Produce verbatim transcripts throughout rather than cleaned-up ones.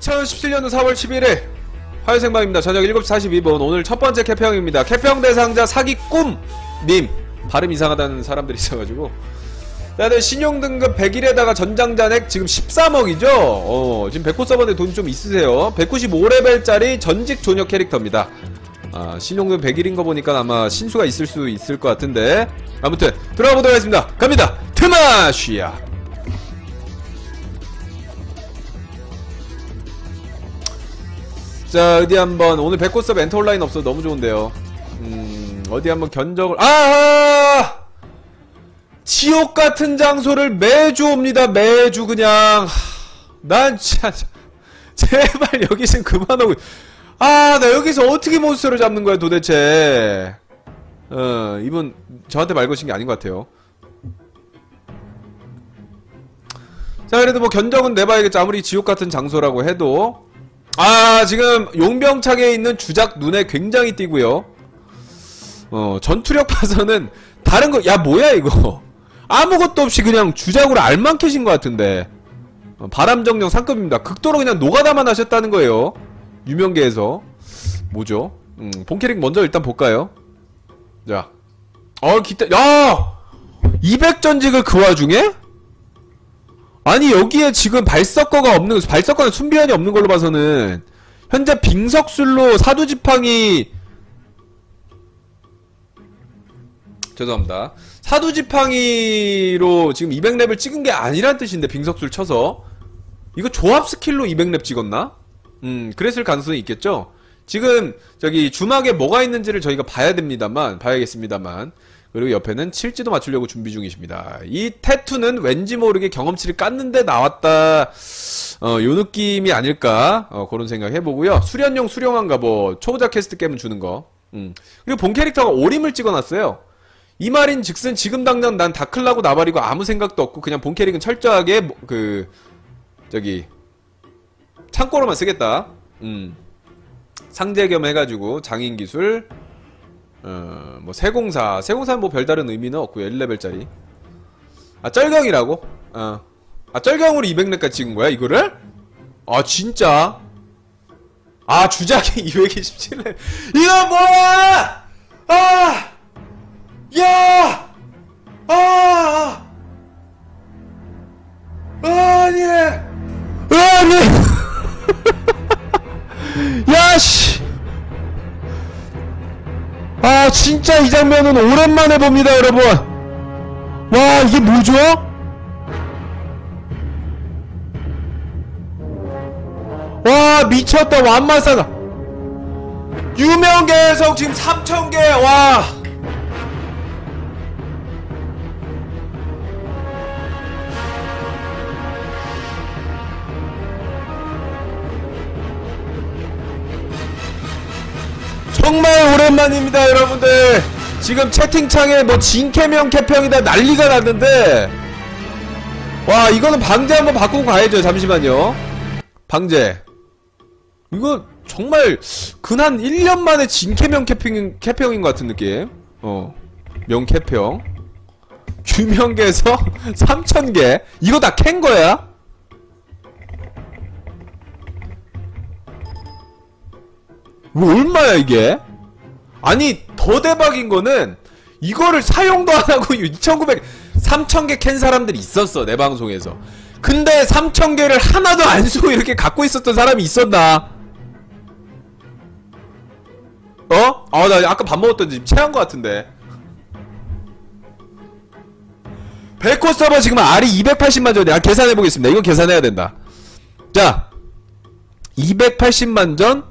이천십칠년도 사월 십일일 화요생방입니다. 저녁 일곱시 사십이분. 오늘 첫번째 캐평입니다. 캐평 대상자 사기꿈님. 발음 이상하다는 사람들이 있어가지고. 다들 신용등급 백일에다가 전장잔액 지금 십삼억이죠? 어, 지금 백호 서버인데 돈 좀 있으세요. 백구십오레벨짜리 전직 조녀 캐릭터입니다. 아, 신용등급 백일인 거 보니까 아마 신수가 있을 수 있을 것 같은데. 아무튼, 들어가 보도록 하겠습니다. 갑니다! 트마쉬야! 자, 어디 한번, 오늘 백호 서버 엔터 온라인 없어. 너무 좋은데요. 음, 어디 한번 견적을, 아! 아! 지옥 같은 장소를 매주 옵니다. 매주 그냥. 난 진짜 제발 여기 좀 그만하고. 아, 나 여기서 어떻게 몬스터를 잡는 거야 도대체. 어, 이분 저한테 말 거신 게 아닌 것 같아요. 자, 그래도 뭐 견적은 내봐야겠죠. 아무리 지옥 같은 장소라고 해도. 아, 지금 용병창에 있는 주작 눈에 굉장히 띄고요. 어, 전투력 봐서는 다른 거, 야 뭐야 이거. 아무것도 없이 그냥 주작으로 알만 캐신 것 같은데. 어, 바람정령 상급입니다. 극도로 그냥 노가다만 하셨다는 거예요. 유명계에서. 뭐죠? 음, 본캐릭 먼저 일단 볼까요? 자. 어, 기타, 야! 이백 전직을 그 와중에? 아니, 여기에 지금 발석거가 없는, 발석거는 순비현이 없는 걸로 봐서는, 현재 빙석술로 사두지팡이, 죄송합니다. 사두지팡이로 지금 이백 렙을 찍은 게 아니란 뜻인데, 빙석술 쳐서. 이거 조합 스킬로 이백 렙 찍었나? 음, 그랬을 가능성이 있겠죠? 지금, 저기, 주막에 뭐가 있는지를 저희가 봐야 됩니다만, 봐야겠습니다만. 그리고 옆에는 칠지도 맞추려고 준비 중이십니다. 이 태투는 왠지 모르게 경험치를 깠는데 나왔다. 어, 요 느낌이 아닐까. 어, 그런 생각 해보고요. 수련용 수령한가 뭐, 초보자 캐스트 깨면 주는 거. 음. 그리고 본 캐릭터가 오림을 찍어놨어요. 이 말인 즉슨 지금 당장 난 다클라고 나발이고 아무 생각도 없고 그냥 본 캐릭은 철저하게 뭐, 그 저기 창고로만 쓰겠다. 음. 상대 겸 해가지고 장인기술 어, 뭐 세공사 세공사는 뭐 별다른 의미는 없고 일 레벨짜리. 아, 쩔경이라고? 어. 아, 쩔경으로 이백 렙까지 찍은 거야 이거를? 아, 진짜? 아, 주작이 이백이십칠 렙. 이거 뭐야! 아! 야! 아! 아니! 아니! 야, 씨! 아, 진짜 이 장면은 오랜만에 봅니다, 여러분! 와, 이게 뭐죠? 와, 미쳤다, 완마사가! 유명계에서 지금 삼천 개, 와! 정말 오랜만입니다, 여러분들. 지금 채팅창에 뭐 진캐명 캐평이다 난리가 났는데, 와, 이거는 방제 한번 바꾸고 가야죠. 잠시만요. 방제. 이거 정말 근한 일 년 만에 진캐명 캐평, 캐평인 것 같은 느낌. 어, 명캐평. 유명계에서 삼천 개. 이거 다 캔 거야? 뭐 얼마야 이게? 아니, 더 대박인 거는 이거를 사용도 안 하고 이천구백, 삼천 개 캔 사람들이 있었어, 내 방송에서. 근데 삼천 개를 하나도 안 쓰고 이렇게 갖고 있었던 사람이 있었나? 어? 아, 나 아까 밥 먹었더니 체한 거 같은데. 백호 서버 지금 알이 이백팔십만 전이야. 아, 계산해보겠습니다. 이건 계산해야 된다. 자, 이백팔십만 전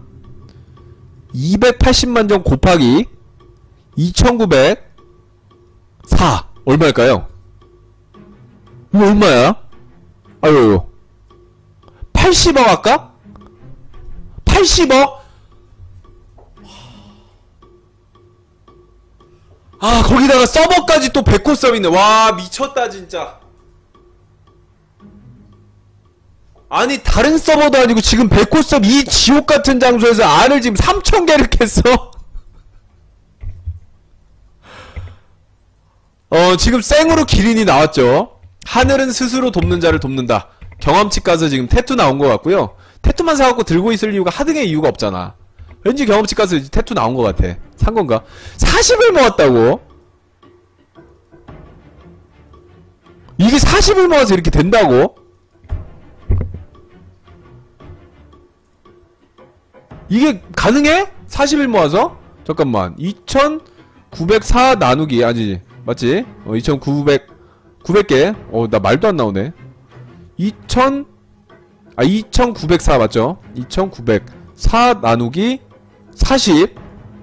이백팔십만 전 곱하기 이천구백사 얼마일까요? 이거 얼마야? 아유, 팔십억 할까? 팔십억? 아, 거기다가 서버까지 또 백호 서버있네. 와, 미쳤다 진짜. 아니, 다른 서버도 아니고 지금 백호 서버 이 지옥같은 장소에서 알을 지금 삼천 개를 캤어. 어, 지금 생으로 기린이 나왔죠. 하늘은 스스로 돕는 자를 돕는다. 경험치 까서 지금 태투 나온 것 같고요. 태투만 사갖고 들고 있을 이유가 하등의 이유가 없잖아. 왠지 경험치 가서 태투 나온 것 같아. 산 건가? 사십을 모았다고? 이게 사십을 모아서 이렇게 된다고? 이게 가능해? 사십을 모아서? 잠깐만. 이천구백사 나누기 아니지 맞지? 어 이천구백 구백 개. 어 나 말도 안 나오네. 이천 아 이천구백사 맞죠? 이천구백사 나누기 사십.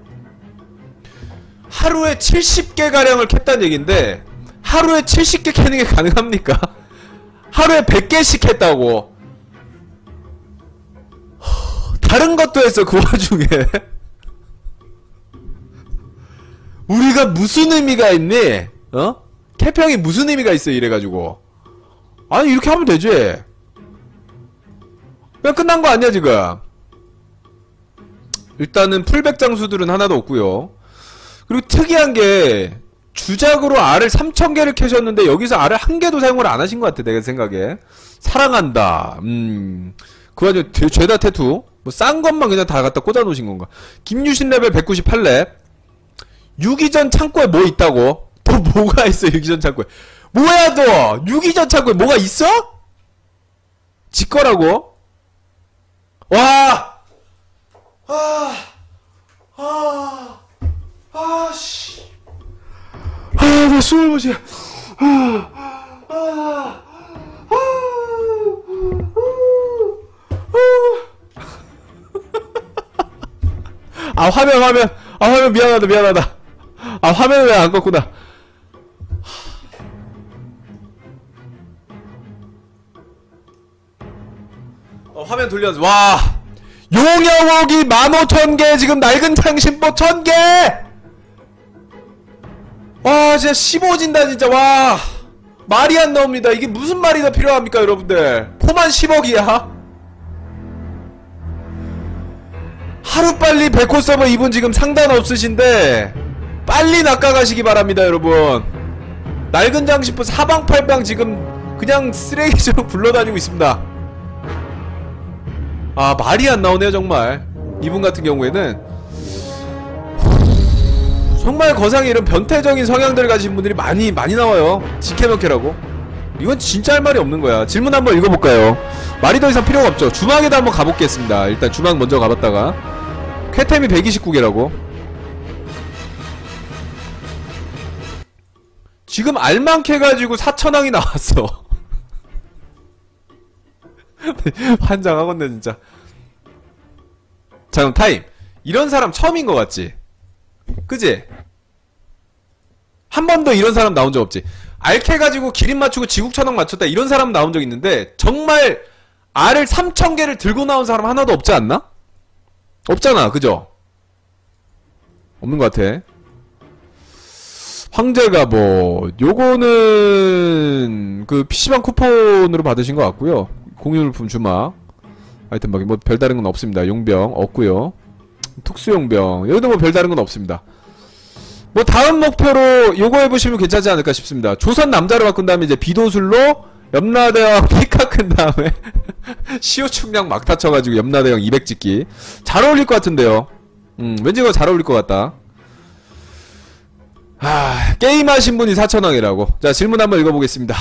하루에 칠십 개 가량을 캤다는 얘긴데 하루에 칠십 개 캐는 게 가능합니까? 하루에 백 개씩 했다고. 다른 것도 했어 그 와중에. 우리가 무슨 의미가 있니? 어? 캐평이 무슨 의미가 있어 이래가지고. 아니 이렇게 하면 되지. 그냥 끝난 거 아니야 지금. 일단은 풀백 장수들은 하나도 없고요. 그리고 특이한 게 주작으로 알을 삼천 개를 캐셨는데 여기서 알을 한 개도 사용을 안 하신 것 같아 내가 생각에. 사랑한다. 음. 그 와중에 죄다 태투. 뭐 싼 것만 그냥 다 갖다 꽂아 놓으신 건가. 김유신 레벨 백구십팔 렙. 유기전 창고에 뭐 있다고? 또 뭐가 있어 유기전 창고에. 뭐야 너 유기전 창고에 뭐가 있어? 지 거라고? 와! 아! 아! 아, 씨. 아, 나 숨을 못 쉬어. 아, 아, 아, 아, 아, 화면, 화면. 아, 화면 미안하다, 미안하다. 아, 화면을 왜 안 껐구나. 어, 화면 돌려서, 와! 용영옥이 만 오천 개, 지금 낡은 장신보 천 개! 와, 진짜 십오진다, 진짜, 와. 말이 안 나옵니다. 이게 무슨 말이 더 필요합니까, 여러분들? 포만 십억이야? 하루빨리 백호 서버 이분 지금 상단 없으신데, 빨리 낚아가시기 바랍니다, 여러분. 낡은 장신보 사방팔방 지금 그냥 쓰레기처럼 굴러다니고 있습니다. 아, 말이 안 나오네요, 정말. 이분 같은 경우에는 정말 거상에 이런 변태적인 성향들 가진 분들이 많이 많이 나와요. 지켜놓게라고. 이건 진짜 할 말이 없는 거야. 질문 한번 읽어볼까요? 말이 더 이상 필요가 없죠. 주막에다 한번 가보겠습니다. 일단 주막 먼저 가봤다가 쾌템이 백이십구 개라고. 지금 알만 캐가지고 사천왕이 나왔어. 환장하겠네 진짜. 자 그럼 타임. 이런 사람 처음인 것 같지? 그지? 한 번도 이런 사람 나온 적 없지. 알캐 가지고 기린 맞추고 지국천왕 맞췄다 이런 사람 나온 적 있는데 정말 알을 삼천 개를 들고 나온 사람 하나도 없지 않나? 없잖아 그죠? 없는 것 같아. 황제가 뭐 요거는 그 피시방 쿠폰으로 받으신 것 같고요. 공유물품 주막 하여튼 뭐 별다른 건 없습니다. 용병 없고요. 특수용병 여기도 뭐 별다른 건 없습니다. 뭐 다음 목표로 요거 해보시면 괜찮지 않을까 싶습니다. 조선 남자로 바꾼 다음에 이제 비도술로 염라대왕 피카 큰 다음에 시오충량 막타 쳐가지고 염라대왕 이백 찍기 잘 어울릴 것 같은데요. 음 왠지 그거 잘 어울릴 것 같다. 아 게임하신 분이 사천왕이라고. 자 질문 한번 읽어보겠습니다.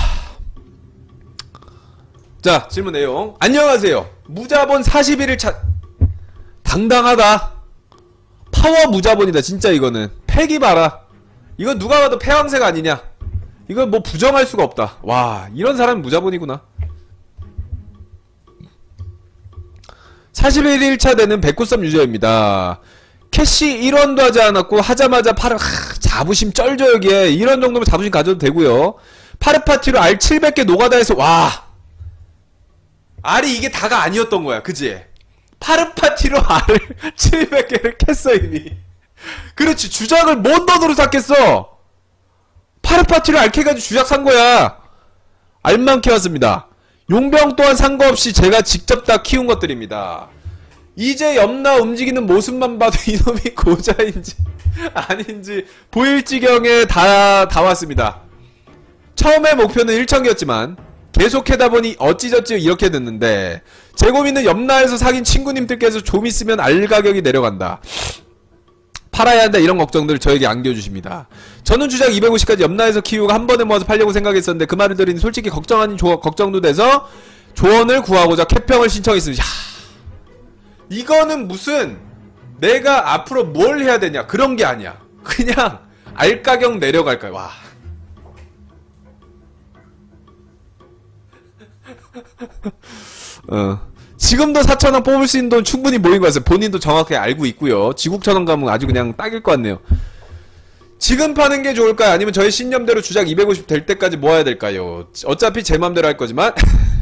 자 질문 내용. 안녕하세요. 무자본 사십일을 차 당당하다. 파워 무자본이다 진짜. 이거는 패기 봐라. 이건 누가 봐도 패왕색 아니냐. 이건 뭐 부정할 수가 없다. 와 이런 사람이 무자본이구나. 사십일 일차 되는 백구썸 유저입니다. 캐시 일 원도 하지 않았고 하자마자 파르 하, 자부심 쩔죠 여기에. 이런 정도면 자부심 가져도 되고요. 파르파티로 알 칠백 개 노가다해서 와 알이 이게 다가 아니었던 거야 그지? 파르파티로 알을 칠백 개를 캤어 이미. 그렇지 주작을 뭔 돈으로 샀겠어. 파르파티로 알 캐가지고 주작 산거야. 알만 캐왔습니다. 용병 또한 산거 없이 제가 직접 다 키운 것들입니다. 이제 염라 움직이는 모습만 봐도 이놈이 고자인지 아닌지 보일 지경에 다, 다 왔습니다. 처음에 목표는 일천 개였지만 계속 하다 보니 어찌저찌 이렇게 됐는데 제 고민은 옆나에서 사귄 친구님들께서 좀 있으면 알 가격이 내려간다. 팔아야 한다 이런 걱정들을 저에게 안겨주십니다. 저는 주작 이백오십까지 옆나에서 키우고 한 번에 모아서 팔려고 생각했었는데 그 말을 들으니 솔직히 걱정 아닌 조, 걱정도 돼서 조언을 구하고자 캐평을 신청했습니다. 야, 이거는 무슨 내가 앞으로 뭘 해야 되냐 그런 게 아니야. 그냥 알 가격 내려갈까요? 와. 어. 지금도 사천원 뽑을 수 있는 돈 충분히 모인 것 같아요. 본인도 정확하게 알고 있고요. 지국천원 가면 아주 그냥 딱일 것 같네요. 지금 파는 게 좋을까요? 아니면 저의 신념대로 주작 이백오십 될 때까지 모아야 될까요? 어차피 제 맘대로 할 거지만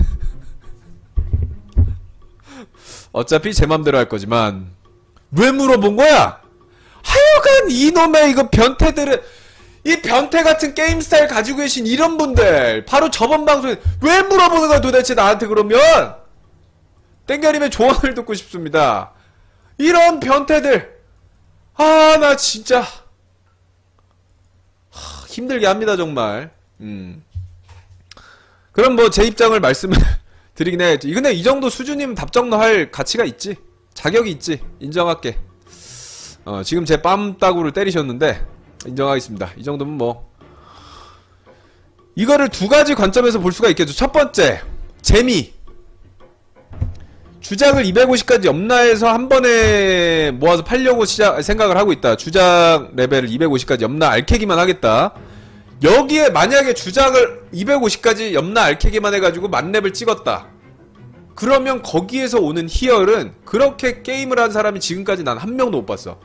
어차피 제 맘대로 할 거지만 왜 물어본 거야? 하여간 이놈의 이거 변태들은 이 변태 같은 게임 스타일 가지고 계신 이런 분들 바로 저번 방송에 왜 물어보는 거야 도대체 나한테. 그러면 땡겨님의 조언을 듣고 싶습니다. 이런 변태들 아 나 진짜 하, 힘들게 합니다 정말. 음. 그럼 뭐 제 입장을 말씀을 드리긴 해야지. 근데 이 정도 수준이면 답정너 할 가치가 있지. 자격이 있지. 인정할게. 어, 지금 제 뺨따구를 때리셨는데 인정하겠습니다. 이 정도면 뭐 이거를 두 가지 관점에서 볼 수가 있겠죠. 첫 번째 재미. 주작을 이백오십까지 염라해서 한 번에 모아서 팔려고 시작 생각을 하고 있다. 주작 레벨을 이백오십까지 염라 알캐기만 하겠다. 여기에 만약에 주작을 이백오십까지 염라 알캐기만 해가지고 만렙을 찍었다. 그러면 거기에서 오는 희열은 그렇게 게임을 한 사람이 지금까지 난 한 명도 못 봤어.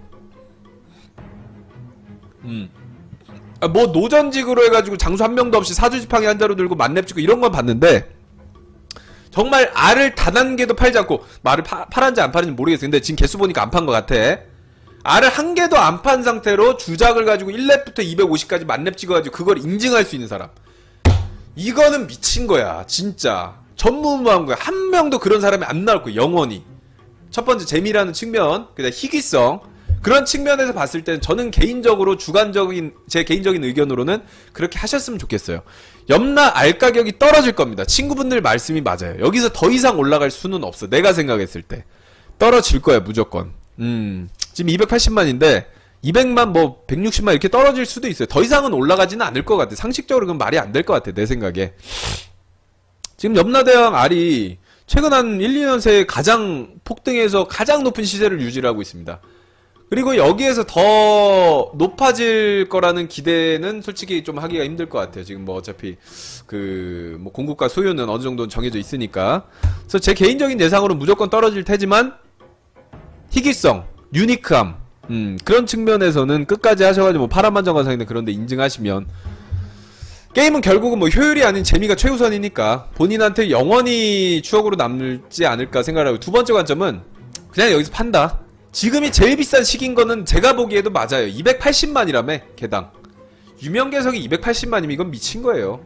음. 아, 뭐 노전직으로 해가지고 장수 한 명도 없이 사주지팡이 한 자루 들고 만렙 찍고 이런 건 봤는데 정말 알을 단 한 개도 팔지 않고 말을 파, 팔았는지 안 팔았는지 모르겠어. 근데 지금 개수 보니까 안 판 것 같아. 알을 한 개도 안 판 상태로 주작을 가지고 일 렙부터 이백오십까지 만렙 찍어가지고 그걸 인증할 수 있는 사람. 이거는 미친 거야 진짜. 전무후무한 거야. 한 명도 그런 사람이 안 나올 거야 영원히. 첫 번째 재미라는 측면, 그다음 희귀성. 그런 측면에서 봤을 때는 저는 개인적으로 주관적인 제 개인적인 의견으로는 그렇게 하셨으면 좋겠어요. 염라 알 가격이 떨어질 겁니다. 친구분들 말씀이 맞아요. 여기서 더 이상 올라갈 수는 없어. 내가 생각했을 때 떨어질 거야 무조건. 음 지금 이백팔십만인데 이백만 뭐 백육십만 이렇게 떨어질 수도 있어요. 더 이상은 올라가지는 않을 것 같아. 상식적으로 그건 말이 안 될 것 같아 내 생각에. 지금 염라대왕 알이 최근 한 일, 이 년 새에 가장 폭등해서 가장 높은 시세를 유지를 하고 있습니다. 그리고 여기에서 더 높아질 거라는 기대는 솔직히 좀 하기가 힘들 것 같아요. 지금 뭐 어차피 그 뭐 공급과 소요는 어느 정도는 정해져 있으니까. 그래서 제 개인적인 예상으로는 무조건 떨어질 테지만 희귀성, 유니크함, 음 그런 측면에서는 끝까지 하셔가지고 뭐 파란만장관상인데 그런데 인증하시면 게임은 결국은 뭐 효율이 아닌 재미가 최우선이니까 본인한테 영원히 추억으로 남지 않을까 생각하고, 두 번째 관점은 그냥 여기서 판다. 지금이 제일 비싼 시기인 거는 제가 보기에도 맞아요. 이백팔십만이라며 개당. 유명계석이 이백팔십만이면 이건 미친 거예요.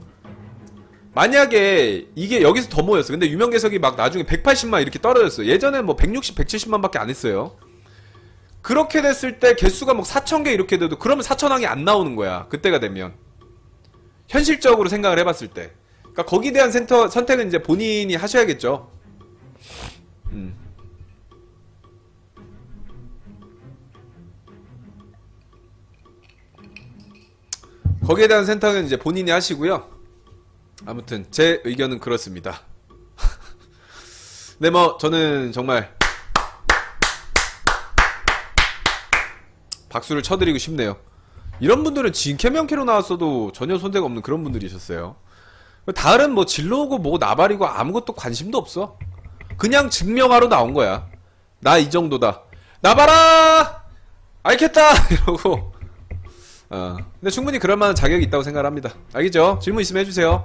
만약에 이게 여기서 더 모였어. 근데 유명계석이 막 나중에 백팔십만 이렇게 떨어졌어. 예전에 뭐 백육십, 백칠십만 밖에 안 했어요. 그렇게 됐을 때 개수가 막 사천 개 이렇게 돼도 그러면 사천왕이 안 나오는 거야. 그때가 되면. 현실적으로 생각을 해봤을 때. 그러니까 거기에 대한 센터, 선택은 이제 본인이 하셔야겠죠. 음. 거기에 대한 선택은 이제 본인이 하시고요. 아무튼 제 의견은 그렇습니다. 네, 뭐 저는 정말 박수를 쳐드리고 싶네요. 이런 분들은 진캐명캐로 나왔어도 전혀 손대가 없는 그런 분들이셨어요. 다른 뭐 진로고 뭐 나발이고 아무것도 관심도 없어. 그냥 증명하러 나온 거야. 나 이 정도다. 나봐라! 알겠다! 이러고. 어. 근데 충분히 그럴 만한 자격이 있다고 생각을 합니다. 알겠죠? 질문 있으면 해주세요.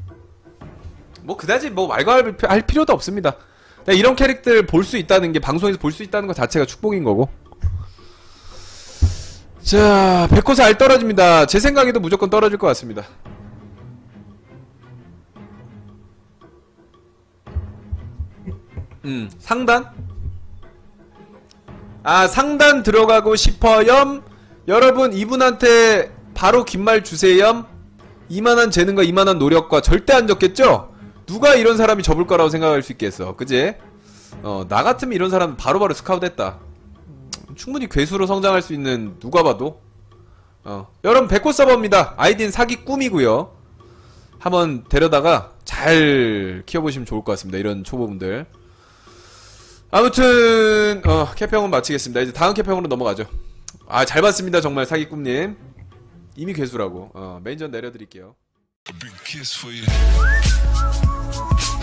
뭐 그다지 뭐 말과 할 필요도 없습니다. 이런 캐릭터를 볼 수 있다는 게, 방송에서 볼 수 있다는 것 자체가 축복인 거고. 자, 백호사 알 떨어집니다. 제 생각에도 무조건 떨어질 것 같습니다. 음, 상단? 아, 상단 들어가고 싶어요? 여러분, 이분한테 바로 긴 말 주세요. 이만한 재능과 이만한 노력과 절대 안 적겠죠? 누가 이런 사람이 접을 거라고 생각할 수 있겠어. 그지? 어, 나 같으면 이런 사람 바로바로 스카우트 했다. 충분히 괴수로 성장할 수 있는 누가 봐도. 어, 여러분 백호 서버입니다. 아이디는 사기 꿈이고요. 한번 데려다가 잘 키워보시면 좋을 것 같습니다. 이런 초보분들. 아무튼 어, 캐평은 마치겠습니다. 이제 다음 캐평으로 넘어가죠. 아, 잘 봤습니다. 정말 사기 꿈님. 이미 괴수라고. 어, 메인전 내려드릴게요. A big kiss for you.